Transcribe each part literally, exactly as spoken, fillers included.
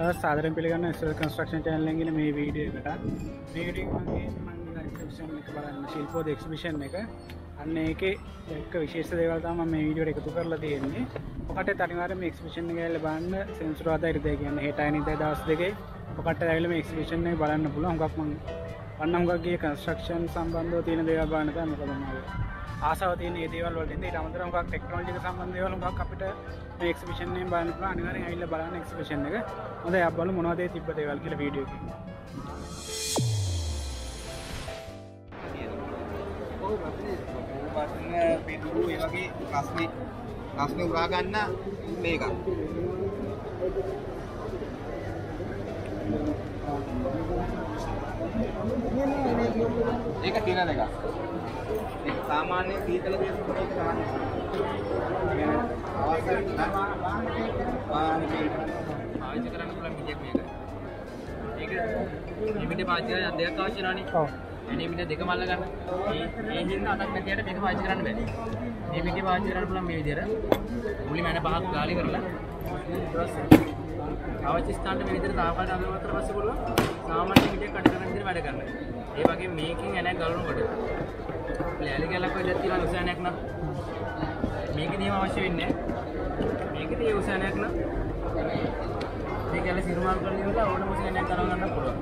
සාදරයෙන් පිළිගන්න slconstruction channel එකෙන් මේ වීඩියෝ එකට මේ වීඩියෝ එකේ මම එක්සිබිෂන් එක බලන්න ශිල්පෝද එක්සිබිෂන් එක අන්න ඒකේ එක විශේෂ දේවල් තමයි මේ වීඩියෝ එකට එකතු කරලා තියෙන්නේ. ඔකට අනිවාර්යයෙන් මේ එක්සිබිෂන් එක ඇවිල්ලා බලන්න සෙන්සුරාදා ඉරිදා කියන්නේ හෙට අනිද්දා දවස් දෙකේ ඔකට ඇවිල්ලා මේ එක්සිබිෂන් එක බලන්න පුළුවන්. හුඟක් මම වන්නම් ගගේ කන්ස්ට්‍රක්ෂන් සම්බන්ධව තියෙන දේවල් බලන්න තමයි මොකද මම ආසාව තියෙන මේ දේවල් වලට ඉතින් ඊට අමතරව හුඟක් ටෙක්නොලොජි එක සම්බන්ධ දේවල් හුඟක් අපිට මේ එක්සිබිෂන් එකෙන් බලන්න පුළුවන්. අනිවාර්යෙන් ඇවිල්ලා බලන්න එක්සිබිෂන් එක. හොඳයි අපි බලමු මොනවද ඒ තිබ්බ දේවල් කියලා වීඩියෝ එකේ. ඔව් අපේ වටින පිටුරු ඒ වගේ රස්නේ රස්නේ උරා ගන්න මේක. ඒක තියෙන දෙක. ඒක සාමාන්‍ය සීතල දේශ පොතේ තමයි. අවශ්‍ය පාවිච්චි කරන්න පුළුවන් විදියක් මේක. ඒක නිමිටේ පාවිච්චි කරන්න දෙයක් අවශ්‍ය නැණි. ඔව්. නිමිටේ දෙක මල්ල ගන්න. මේ මේ හින්දා අතක් නැතිවට මේක පාවිච්චි කරන්න බෑ. නිමිටේ පාවිච්චි කරන්න පුළුවන් මේ විදියට. මුලින්ම එන පහක් ගාලි කරලා අවශ්‍ය ස්ථානට මේ විදිහට තාපමාන අඳුරගත්තට පස්සේ පුළුවන් සාමාන්‍ය විදිහට කඩ කරන විදිහට වැඩ කරන්න. ඒ වගේ මේකෙන් එනක් ගලවනකොට ලෑලි ගැලක් වගේ තියෙන උසයනක් නම් මේකේ නියම අවශ්‍ය වෙන්නේ නැහැ. මේකේ ඒ උසයනක් නම් මේ ගැල සිරුමාරු කරලා ඉවරලා ඕනම උසයනක් තරව ගන්න පුළුවන්.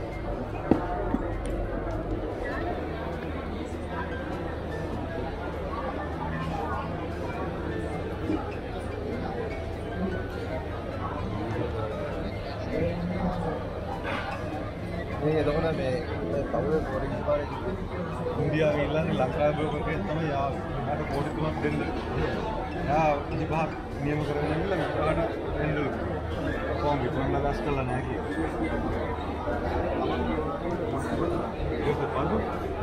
මේ එතකොට මේ කවුරු පොඩි පාරේ ඉන්දියාවේ ඉල්ලන්නේ ලංකාවේ බ්‍රෝකර්ගෙන් තමයි ආවේ. මට කෝටි තුනක් දෙන්න. යා ඉතිපහක් නියම කරගෙන ඉන්න මෙතනට එන්නලු. කොහොමද කොහොමද ගස් කළා නැහැ කියේ. ඒක බලන්න.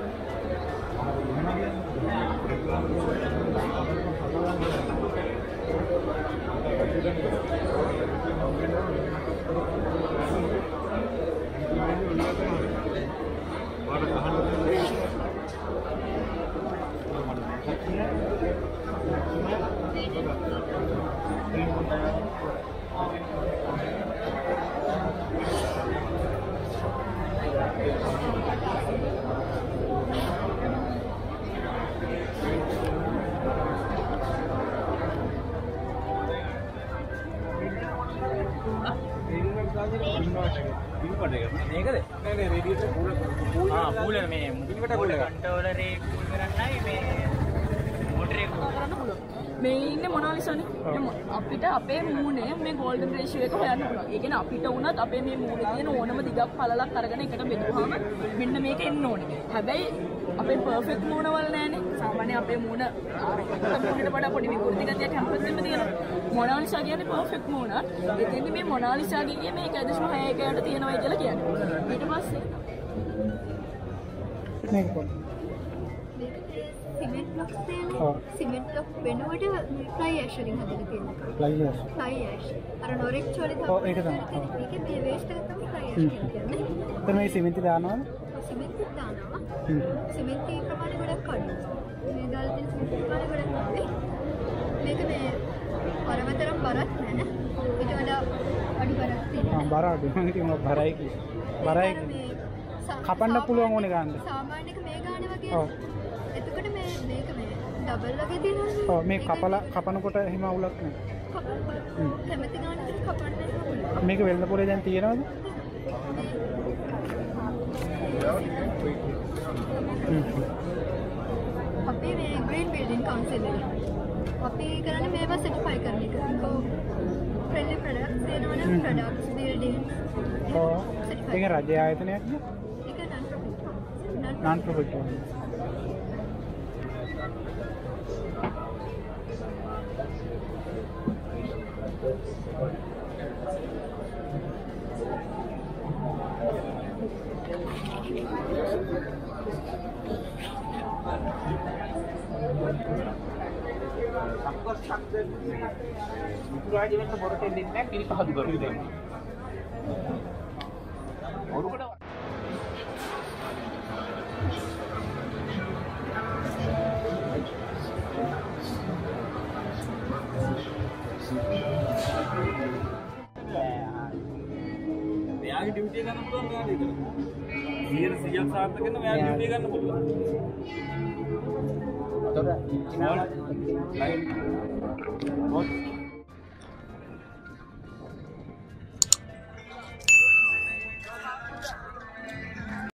මේකද? නෑ නෑ රේඩියේටර් කූලර් ආ කූලර් මේ මුලින්කට කූලර් කන්ට්‍රෝලරේ කූල් කරන්නයි මේ මොටරේ කූල් කරන්න පුළුවන්. මේ ඉන්නේ මොනාලිසනේ. අපිට අපේ මූණේ මේ ගෝල්ඩන් රේෂියෝ එක හොයන්න පුළුවන්. ඒ කියන්නේ අපිට උනත් අපේ මේ මූණේ තියෙන ඕනම දිගක් පළලක් අරගෙන එකට බෙදුවාම මෙන්න මේක එන්න ඕනේ. හැබැයි අපේ පර්ෆෙක්ට් මූණ වල නෑනේ. සාමාන්‍ය අපේ මූණ මූණට වඩා පොඩි විකෘති ගතියක් හැමතිස්සෙම තියෙනවා. මොනාලිසා කියන්නේ පර්ෆෙක්ට් මූණ. ඒකෙන්ද මේ මොනාලිසා කියන්නේ මේක එක දශම හය එකකට තියෙනවා කියලා කියන්නේ. ඊට පස්සේ මේක පොඩි සිමෙන්ට් බ්ලොක්ස් තියෙනවා. සිමෙන්ට් බ්ලොක් වෙනුවට ෆ්ලයි ඇෂ් වලින් හදලා තියෙනවා. Fly ash. Fly ash. අර නොරික් චෝලි තමයි. ඔව් ඒක තමයි. මේකේ මේ වේස්ට් එක තමයි ෆ්ලයි ඇෂ් කියන්නේ. එතන මේ සිමෙන්ති දානවද? සිමෙන්ති දානවා. සිමෙන්ති ප්‍රමාණය ගොඩක් අඩුයි. මේ දාලා තියෙන සිමෙන්ති ප්‍රමාණය ගොඩක් අඩුයි. මේක මේ පරමතරම් බරක් නැහැ. ඊට වඩා අඩු බරක් තියෙනවා. ආ බර අඩු. මම හිතුවා බරයි කි. බරයි කි. කපන්න පුළුවන් ඕනේ ගන්න. සාමාන්‍යක මේ ගානේ වගේ. ඔව්. එතකොට මේ මේක මේ ඩබල් වගේ තියෙනවා. ඔව් මේ කපලා කපනකොට එහෙම අවුලක් නැහැ. කපන්න. කැමති ගානකට කපන්න පුළුවන්. මේක වෙළඳ පොලේ දැන් තියෙනවද? අපි මේ ග්‍රීන් බිල්ඩින් කවුන්සිල් එක. අපි කරන්නේ මේවා සර්ටිෆයි කරන එක. ෆ්‍රෙන්ඩ්ලි ප්‍රොඩක්ට්ස් දෙනවනේ ප්‍රොඩක්ට්ස් බිල්ඩින්ග්ස්. ඔව්. ඒක රජයේ ආයතනයක් නේ? ඒක නන් ප්‍රොෆිට්. නන් ප්‍රොෆිට්. සම්පූර්ණ ශක්තිය මුතුරාජි වෙන්න බොරට දෙන්නේ නැහැ පිළිපහදු කරු දෙන්නේ. ඔරුකට මෙයාගේ ඩියුටි එක ගන්න පුළුවන් මෙයාට විතරයි. සියයට සීයක් සාර්ථක වෙන මෙයාගේ ඩියුටි එක ගන්න පුළුවන්. තොර ලයින්